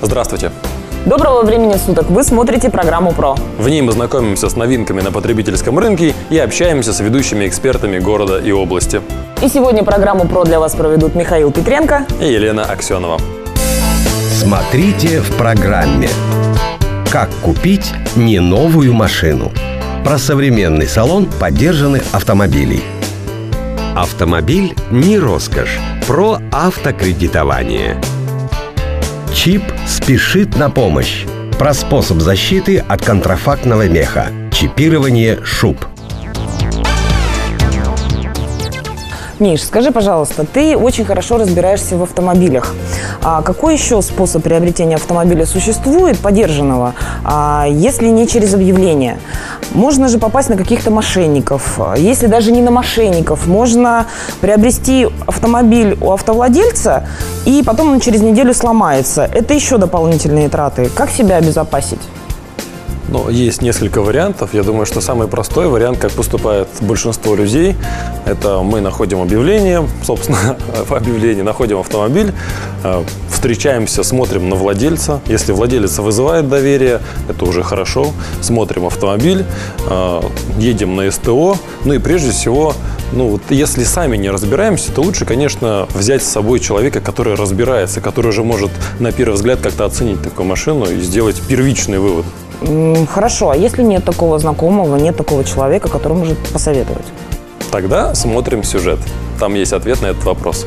Здравствуйте! Доброго времени суток! Вы смотрите программу «Про». В ней мы знакомимся с новинками на потребительском рынке и общаемся с ведущими экспертами города и области. И сегодня программу «Про» для вас проведут Михаил Петренко и Елена Аксенова. Смотрите в программе. Как купить не новую машину? Про современный салон подержанных автомобилей. Автомобиль не роскошь. Про автокредитование. Чип спешит на помощь. Про способ защиты от контрафактного меха. Чипирование шуб. Миш, скажи, пожалуйста, ты очень хорошо разбираешься в автомобилях. Какой еще способ приобретения автомобиля существует, подержанного, если не через объявление? Можно же попасть на каких-то мошенников. Если даже не на мошенников, можно приобрести автомобиль у автовладельца, и потом он через неделю сломается. Это еще дополнительные траты. Как себя обезопасить? Ну, есть несколько вариантов. Я думаю, что самый простой вариант, как поступает большинство людей, это мы находим объявление, собственно, в объявлении находим автомобиль, встречаемся, смотрим на владельца. Если владелец вызывает доверие, это уже хорошо. Смотрим автомобиль, едем на СТО. Ну и прежде всего, если сами не разбираемся, то лучше, конечно, взять с собой человека, который разбирается, который уже может на первый взгляд как-то оценить такую машину и сделать первичный вывод. Хорошо, а если нет такого знакомого, нет такого человека, который может посоветовать? Тогда смотрим сюжет. Там есть ответ на этот вопрос.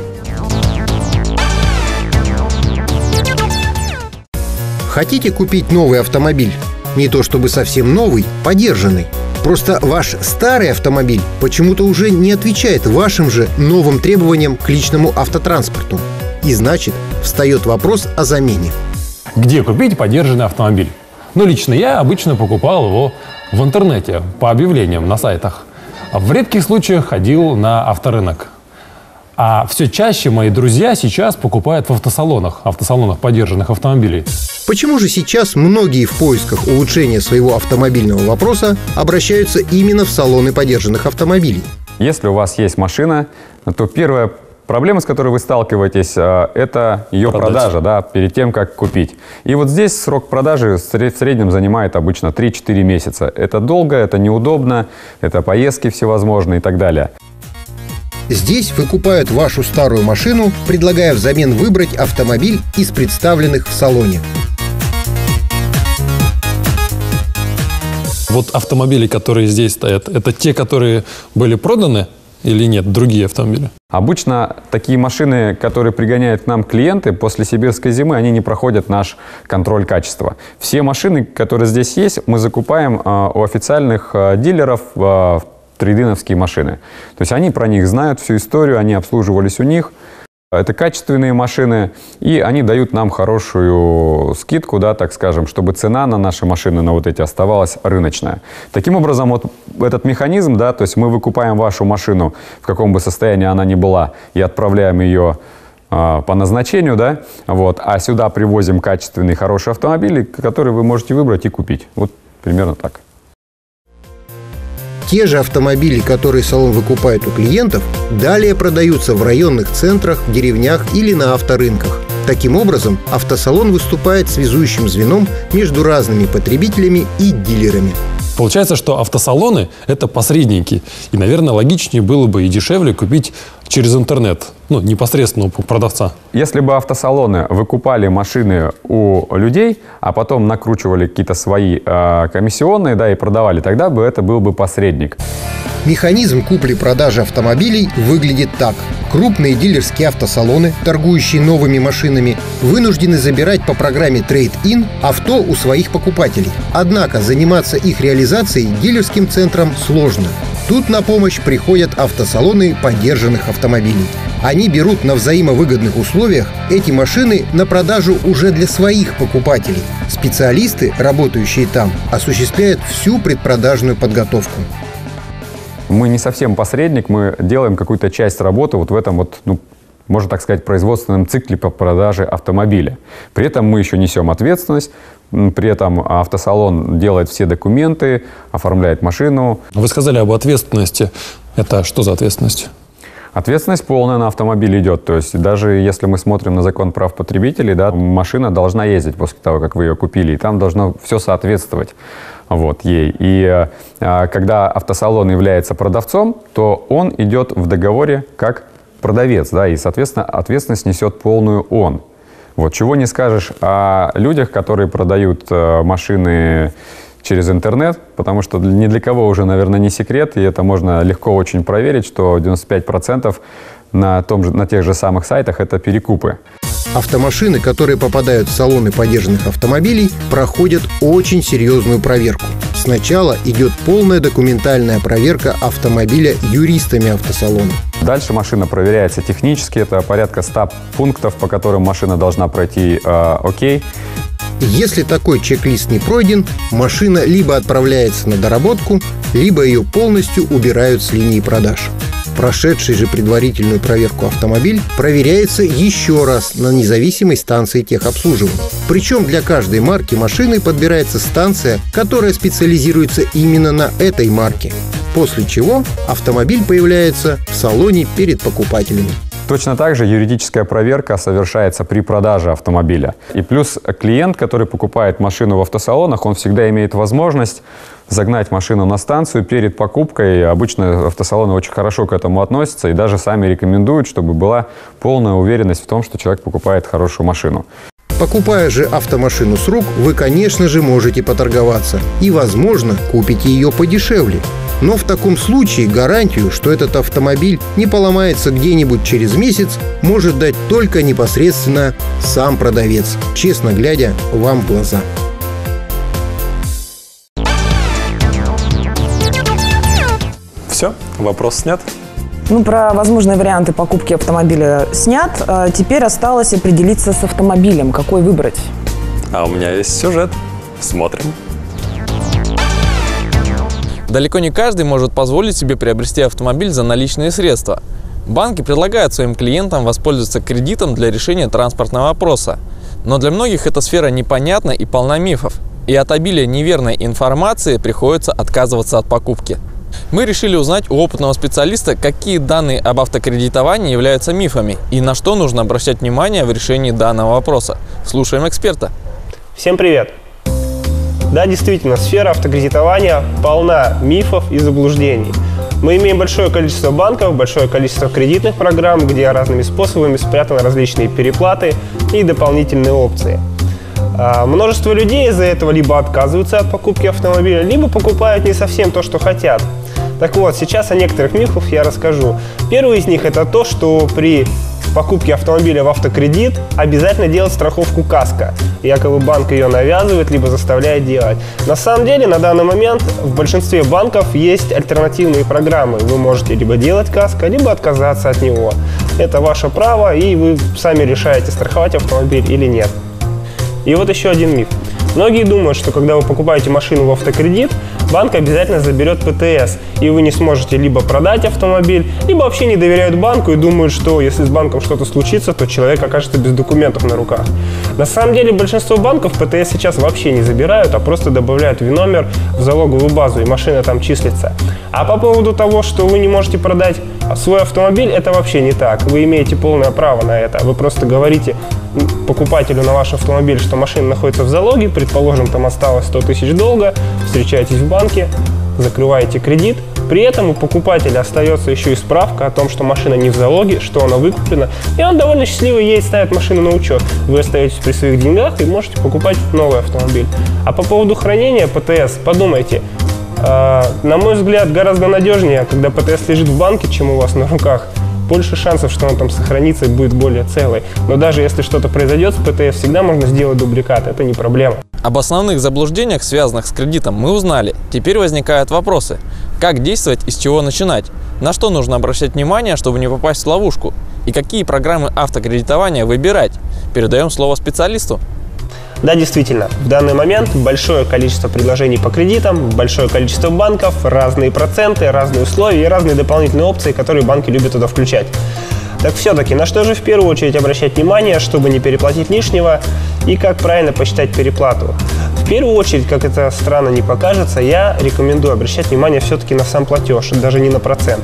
Хотите купить новый автомобиль? Не то чтобы совсем новый, подержанный. Просто ваш старый автомобиль почему-то уже не отвечает вашим же новым требованиям к личному автотранспорту. И значит, встает вопрос о замене. Где купить подержанный автомобиль? Лично я обычно покупал его в интернете, по объявлениям на сайтах. В редких случаях ходил на авторынок. А все чаще мои друзья сейчас покупают в автосалонах подержанных автомобилей. Почему же сейчас многие в поисках улучшения своего автомобильного вопроса обращаются именно в салоны подержанных автомобилей? Если у вас есть машина, то первая проблема, с которой вы сталкиваетесь, это ее продажа, перед тем, как купить. И вот здесь срок продажи в среднем занимает обычно 3-4 месяца. Это долго, это неудобно, это поездки всевозможные и так далее. Здесь выкупают вашу старую машину, предлагая взамен выбрать автомобиль из представленных в салоне. Вот автомобили, которые здесь стоят, это те, которые были проданы? Или нет, другие автомобили? Обычно такие машины, которые пригоняют к нам клиенты после сибирской зимы, они не проходят наш контроль качества. Все машины, которые здесь есть, мы закупаем у официальных дилеров трейд-иновские машины. То есть они про них знают всю историю, они обслуживались у них. Это качественные машины, и они дают нам хорошую скидку, так скажем, чтобы цена на наши машины, на вот эти, оставалась рыночная. Таким образом, вот этот механизм, то есть мы выкупаем вашу машину, в каком бы состоянии она ни была, и отправляем ее по назначению, а сюда привозим качественные, хорошие автомобили, которые вы можете выбрать и купить. Вот примерно так. Те же автомобили, которые салон выкупает у клиентов, далее продаются в районных центрах, деревнях или на авторынках. Таким образом, автосалон выступает связующим звеном между разными потребителями и дилерами. Получается, что автосалоны – это посредники. И, наверное, логичнее было бы и дешевле купить через интернет, непосредственно у продавца. Если бы автосалоны выкупали машины у людей, а потом накручивали какие-то свои комиссионные, и продавали, тогда бы это был бы посредник. Механизм купли-продажи автомобилей выглядит так. Крупные дилерские автосалоны, торгующие новыми машинами, вынуждены забирать по программе Trade-in авто у своих покупателей. Однако заниматься их реализацией дилерским центрам сложно. Тут на помощь приходят автосалоны подержанных автомобилей. Они берут на взаимовыгодных условиях эти машины на продажу уже для своих покупателей. Специалисты, работающие там, осуществляют всю предпродажную подготовку. Мы не совсем посредник, мы делаем какую-то часть работы в этом можно так сказать, производственном цикле по продаже автомобиля. При этом мы еще несем ответственность, при этом автосалон делает все документы, оформляет машину. Вы сказали об ответственности. Это что за ответственность? Ответственность полная на автомобиль идет. То есть даже если мы смотрим на закон прав потребителей, да, машина должна ездить после того, как вы ее купили, и там должно все соответствовать вот, ей. И когда автосалон является продавцом, то он идет в договоре как продавец, да, и, соответственно, ответственность несет полную он. Вот, чего не скажешь о людях, которые продают машины через интернет, потому что ни для кого уже, наверное, не секрет, и это можно легко очень проверить, что 95% на тех же самых сайтах это перекупы. Автомашины, которые попадают в салоны подержанных автомобилей, проходят очень серьезную проверку. Сначала идет полная документальная проверка автомобиля юристами автосалона. Дальше машина проверяется технически, это порядка 100 пунктов, по которым машина должна пройти окей. Если такой чек-лист не пройден, машина либо отправляется на доработку, либо ее полностью убирают с линии продаж. Прошедший же предварительную проверку автомобиль проверяется еще раз на независимой станции техобслуживания. Причем для каждой марки машины подбирается станция, которая специализируется именно на этой марке. После чего автомобиль появляется в салоне перед покупателями. Точно так же юридическая проверка совершается при продаже автомобиля. И плюс клиент, который покупает машину в автосалонах, он всегда имеет возможность загнать машину на станцию перед покупкой. Обычно автосалоны очень хорошо к этому относятся и даже сами рекомендуют, чтобы была полная уверенность в том, что человек покупает хорошую машину. Покупая же автомашину с рук, вы, конечно же, можете поторговаться и, возможно, купите ее подешевле. Но в таком случае гарантию, что этот автомобиль не поломается где-нибудь через месяц, может дать только непосредственно сам продавец, честно глядя вам в глаза. Все, вопрос снят. Ну, про возможные варианты покупки автомобиля снят. Теперь осталось определиться с автомобилем. Какой выбрать? А у меня есть сюжет. Смотрим. Далеко не каждый может позволить себе приобрести автомобиль за наличные средства. Банки предлагают своим клиентам воспользоваться кредитом для решения транспортного вопроса. Но для многих эта сфера непонятна и полна мифов. И от обилия неверной информации приходится отказываться от покупки. Мы решили узнать у опытного специалиста, какие данные об автокредитовании являются мифами и на что нужно обращать внимание в решении данного вопроса. Слушаем эксперта. Всем привет! Да, действительно, сфера автокредитования полна мифов и заблуждений. Мы имеем большое количество банков, большое количество кредитных программ, где разными способами спрятаны различные переплаты и дополнительные опции. Множество людей из-за этого либо отказываются от покупки автомобиля, либо покупают не совсем то, что хотят. Так вот, сейчас о некоторых мифах я расскажу. Первый из них – это то, что при покупке автомобиля в автокредит обязательно делать страховку КАСКО. Якобы банк ее навязывает, либо заставляет делать. На самом деле, на данный момент в большинстве банков есть альтернативные программы. Вы можете либо делать КАСКО, либо отказаться от него. Это ваше право, и вы сами решаете, страховать автомобиль или нет. И вот еще один миф. Многие думают, что когда вы покупаете машину в автокредит, банк обязательно заберет ПТС, и вы не сможете либо продать автомобиль, либо вообще не доверяют банку и думают, что если с банком что-то случится, то человек окажется без документов на руках. На самом деле большинство банков ПТС сейчас вообще не забирают, а просто добавляют ВИН-номер в залоговую базу, и машина там числится. А по поводу того, что вы не можете продать свой автомобиль, это вообще не так. Вы имеете полное право на это. Вы просто говорите покупателю на ваш автомобиль, что машина находится в залоге, предположим, там осталось 100 тысяч долга, встречаетесь в банке, закрываете кредит. При этом у покупателя остается еще и справка о том, что машина не в залоге, что она выкуплена, и он довольно счастливый едет, ставит машину на учет. Вы остаетесь при своих деньгах и можете покупать новый автомобиль. А по поводу хранения ПТС, подумайте. На мой взгляд, гораздо надежнее, когда ПТС лежит в банке, чем у вас на руках. Больше шансов, что он там сохранится и будет более целый. Но даже если что-то произойдет с ПТС, всегда можно сделать дубликат, это не проблема. Об основных заблуждениях, связанных с кредитом, мы узнали. Теперь возникают вопросы. Как действовать и с чего начинать? На что нужно обращать внимание, чтобы не попасть в ловушку? И какие программы автокредитования выбирать? Передаем слово специалисту. Да, действительно, в данный момент большое количество предложений по кредитам, большое количество банков, разные проценты, разные условия и разные дополнительные опции, которые банки любят туда включать. Так все-таки, на что же в первую очередь обращать внимание, чтобы не переплатить лишнего, и как правильно посчитать переплату? В первую очередь, как это странно не покажется, я рекомендую обращать внимание все-таки на сам платеж, даже не на процент.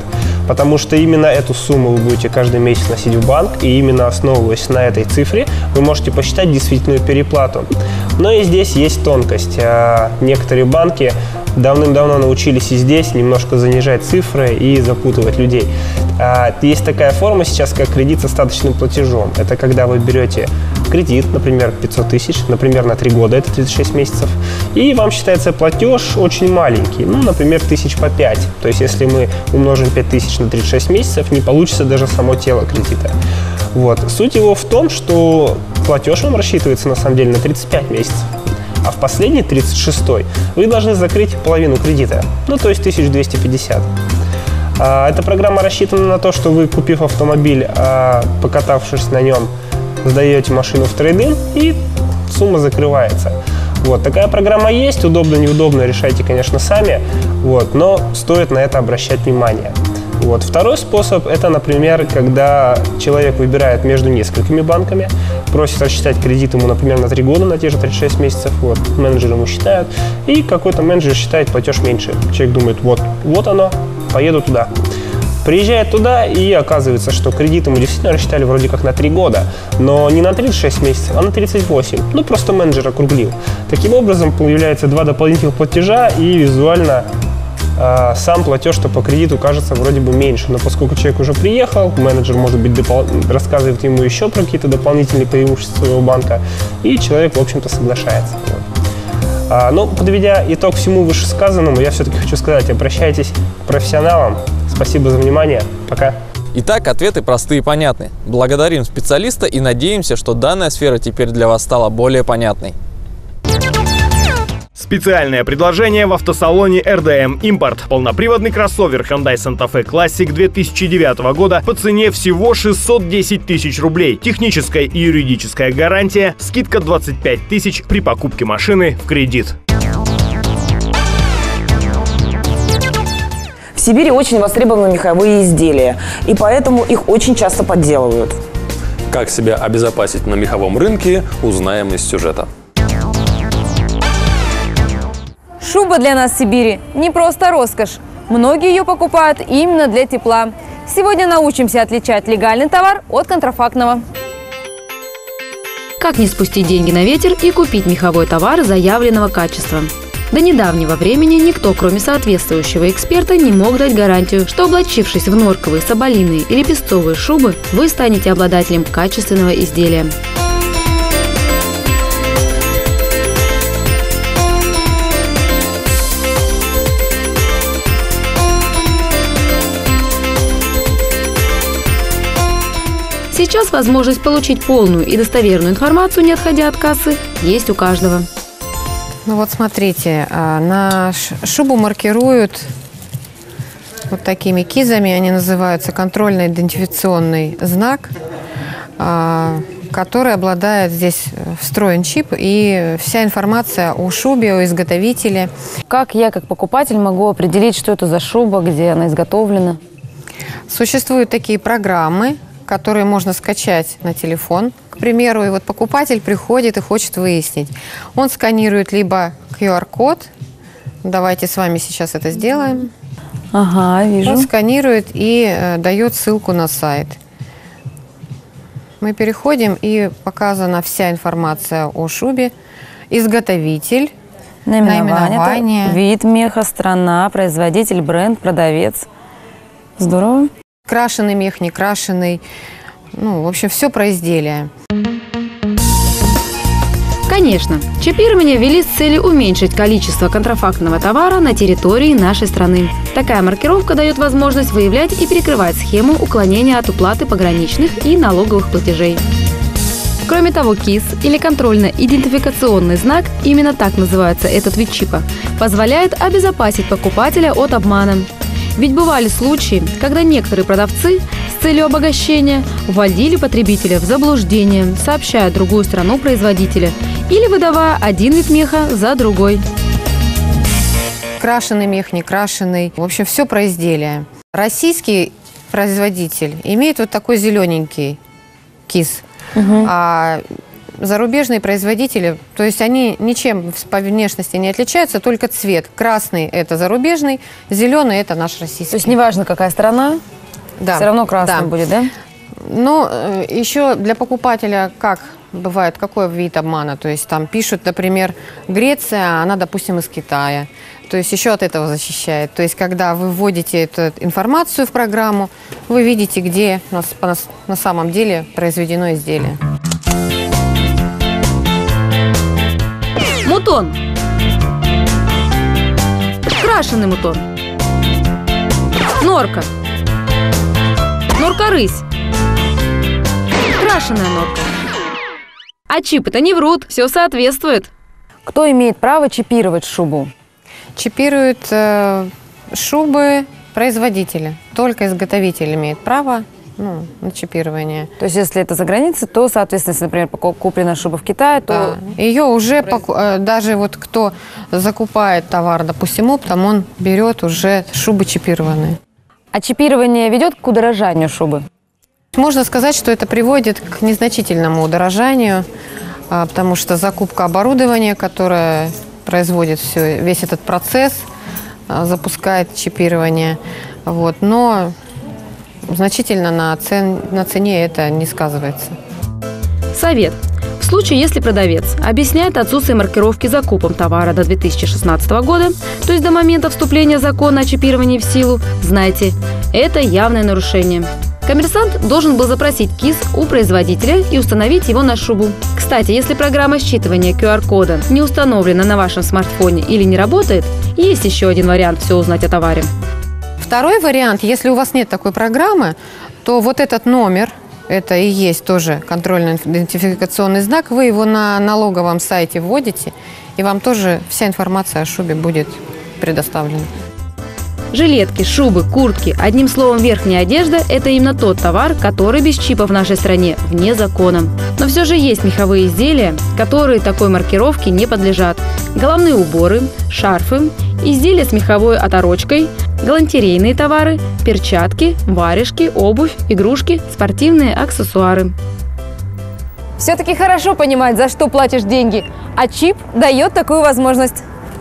потому что именно эту сумму вы будете каждый месяц носить в банк, и именно основываясь на этой цифре, вы можете посчитать действительную переплату. Но и здесь есть тонкость. Некоторые банки давным-давно научились и здесь немножко занижать цифры и запутывать людей. Есть такая форма сейчас, как кредит с остаточным платежом. Это когда вы берете кредит, например, 500 тысяч, например, на 3 года, это 36 месяцев, и вам считается платеж очень маленький, ну, например, 1000 по 5. То есть, если мы умножим 5000 на 36 месяцев, не получится даже само тело кредита. Вот. Суть его в том, что платеж вам рассчитывается на самом деле на 35 месяцев. А в последний, 36-й, вы должны закрыть половину кредита, ну, то есть 1250. Эта программа рассчитана на то, что вы, купив автомобиль, покатавшись на нем, сдаете машину в трейд-ин, и сумма закрывается. Вот. Такая программа есть, удобно, неудобно, решайте, конечно, сами, вот, но стоит на это обращать внимание. Вот. Второй способ – это, например, когда человек выбирает между несколькими банками, просит рассчитать кредит ему, например, на 3 года, на те же 36 месяцев, вот, менеджер ему считает, и какой-то менеджер считает платеж меньше. Человек думает, вот оно, поеду туда. Приезжает туда, и оказывается, что кредит ему действительно рассчитали вроде как на 3 года, но не на 36 месяцев, а на 38. Ну, просто менеджер округлил. Таким образом, появляется 2 дополнительных платежа, и визуально сам платеж-то по кредиту кажется вроде бы меньше. Но поскольку человек уже приехал, менеджер, может быть, рассказывает ему еще про какие-то дополнительные преимущества своего банка, и человек, в общем-то, соглашается. Но, подведя итог всему вышесказанному, я все-таки хочу сказать, обращайтесь к профессионалам. Спасибо за внимание. Пока. Итак, ответы простые и понятны. Благодарим специалиста и надеемся, что данная сфера теперь для вас стала более понятной. Специальное предложение в автосалоне RDM Import. Полноприводный кроссовер Hyundai Santa Fe Classic 2009 года по цене всего 610 тысяч рублей. Техническая и юридическая гарантия, скидка 25 тысяч при покупке машины в кредит. В Сибири очень востребованы меховые изделия, и поэтому их очень часто подделывают. Как себя обезопасить на меховом рынке, узнаем из сюжета. Шуба для нас в Сибири не просто роскошь. Многие ее покупают именно для тепла. Сегодня научимся отличать легальный товар от контрафактного. Как не спустить деньги на ветер и купить меховой товар заявленного качества? До недавнего времени никто, кроме соответствующего эксперта, не мог дать гарантию, что, облачившись в норковые, соболиные или песцовые шубы, вы станете обладателем качественного изделия. Сейчас возможность получить полную и достоверную информацию, не отходя от кассы, есть у каждого. Ну вот смотрите, на шубу маркируют вот такими кизами, они называются контрольно-идентификационный знак, который обладает здесь встроен чип и вся информация о шубе, о изготовителе. Как я, как покупатель, могу определить, что это за шуба, где она изготовлена? Существуют такие программы, которые можно скачать на телефон, к примеру, и вот покупатель приходит и хочет выяснить. Он сканирует либо QR-код, давайте с вами сейчас это сделаем. Ага, вижу. Он сканирует и дает ссылку на сайт. Мы переходим, и показана вся информация о шубе, изготовитель, наименование. Вид меха, страна, производитель, бренд, продавец. Здорово. Крашеный мех, не крашеный. Ну, в общем, все про изделие. Конечно, чипирование ввели с целью уменьшить количество контрафактного товара на территории нашей страны. Такая маркировка дает возможность выявлять и перекрывать схему уклонения от уплаты пограничных и налоговых платежей. Кроме того, КИС или контрольно-идентификационный знак, именно так называется этот вид чипа, позволяет обезопасить покупателя от обмана. Ведь бывали случаи, когда некоторые продавцы с целью обогащения вводили потребителя в заблуждение, сообщая другую страну производителя или выдавая один вид меха за другой. Крашеный мех, не крашеный. В общем, все про изделие. Российский производитель имеет вот такой зелененький КИС. А зарубежные производители, то есть они ничем по внешности не отличаются, только цвет. Красный – это зарубежный, зеленый – это наш российский. То есть неважно, какая страна, да, все равно красный да. будет, да? Но еще для покупателя как бывает, какой вид обмана? То есть там пишут, например, Греция, а она, допустим, из Китая. То есть еще от этого защищает. То есть когда вы вводите эту информацию в программу, вы видите, где на самом деле произведено изделие. Мутон. Крашеный мутон. Норка. Норка-рысь. Крашеная норка. А чипы-то не врут, все соответствует. Кто имеет право чипировать шубу? Чипируют шубы производителя. Только изготовитель имеет право на чипирование. То есть если это за границей, то, соответственно, если, например, куплена шуба в Китае, то... Да. Ее уже, даже вот кто закупает товар, допустим, оптом, он берет уже шубы чипированные. А чипирование ведет к удорожанию шубы? Можно сказать, что это приводит к незначительному удорожанию, потому что закупка оборудования, которое производит весь этот процесс, запускает чипирование. Вот, но значительно на цене это не сказывается. Совет. В случае, если продавец объясняет отсутствие маркировки закупом товара до 2016 года, то есть до момента вступления закона о чипировании в силу, знайте, это явное нарушение. Коммерсант должен был запросить КИС у производителя и установить его на шубу. Кстати, если программа считывания QR-кода не установлена на вашем смартфоне или не работает, есть еще один вариант все узнать о товаре. Второй вариант, если у вас нет такой программы, то вот этот номер, это и есть тоже контрольно-идентификационный знак, вы его на налоговом сайте вводите, и вам тоже вся информация о шубе будет предоставлена. Жилетки, шубы, куртки, одним словом, верхняя одежда – это именно тот товар, который без чипа в нашей стране вне закона. Но все же есть меховые изделия, которые такой маркировке не подлежат. Головные уборы, шарфы, изделия с меховой оторочкой, галантерейные товары, перчатки, варежки, обувь, игрушки, спортивные аксессуары. Все-таки хорошо понимать, за что платишь деньги, а чип дает такую возможность.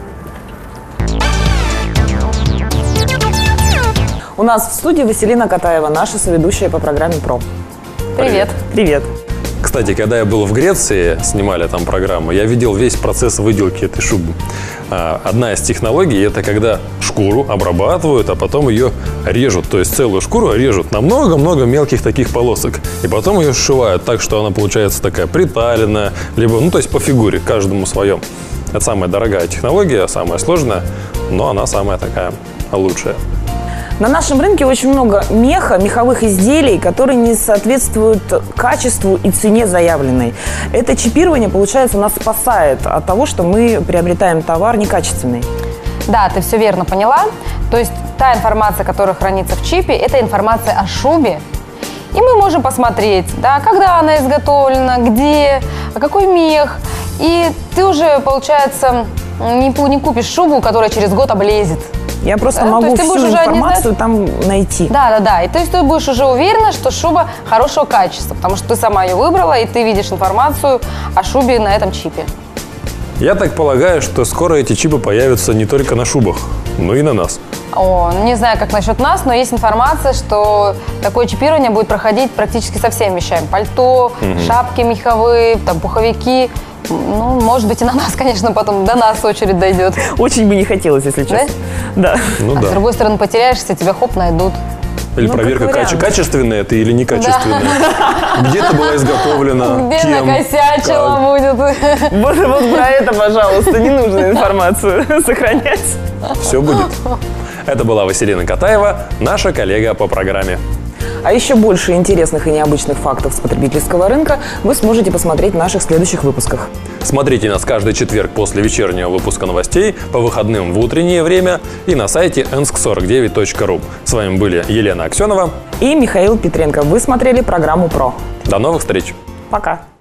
У нас в студии Василина Катаева, наша соведущая по программе ПРО. Привет. Привет. Кстати, когда я был в Греции, снимали там программу, я видел весь процесс выделки этой шубы. Одна из технологий – это когда шкуру обрабатывают, а потом ее режут. То есть целую шкуру режут на много-много мелких таких полосок. И потом ее сшивают так, что она получается такая приталенная, либо, то есть по фигуре, каждому своем. Это самая дорогая технология, самая сложная, но она самая такая лучшая. На нашем рынке очень много меховых изделий, которые не соответствуют качеству и цене заявленной. Это чипирование, получается, нас спасает от того, что мы приобретаем товар некачественный. Да, ты все верно поняла. То есть та информация, которая хранится в чипе, это информация о шубе. И мы можем посмотреть, да, когда она изготовлена, где, какой мех. И ты уже, получается, не купишь шубу, которая через год облезет. Я просто могу всю информацию там найти. Да. И то есть ты будешь уже уверена, что шуба хорошего качества, потому что ты сама ее выбрала, и ты видишь информацию о шубе на этом чипе. Я так полагаю, что скоро эти чипы появятся не только на шубах, но и на нас. Не знаю, как насчет нас, но есть информация, что такое чипирование будет проходить практически со всеми вещами. Пальто, шапки меховые, там, пуховики. Может быть, и на нас, конечно, потом до нас очередь дойдет. Очень бы не хотелось, если честно. Да? С другой стороны, потеряешься, тебя хоп, найдут. Или проверка, качественная это или некачественная. Где это была изготовлена, где кем, накосячила будет. Вот про это, пожалуйста, не нужно информацию сохранять. Все будет. Это была Василина Катаева, наша коллега по программе. А еще больше интересных и необычных фактов с потребительского рынка вы сможете посмотреть в наших следующих выпусках. Смотрите нас каждый четверг после вечернего выпуска новостей, по выходным в утреннее время и на сайте ensk49.ru. С вами были Елена Аксенова и Михаил Петренко. Вы смотрели программу ПРО. До новых встреч. Пока.